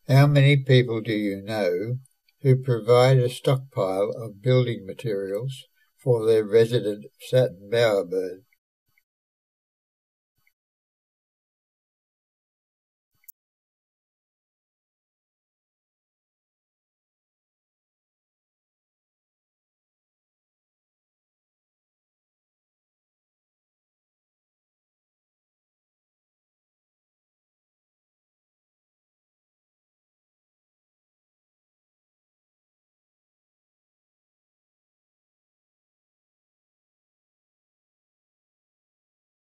How many people do you know who provide a stockpile of building materials for their resident satin bowerbird?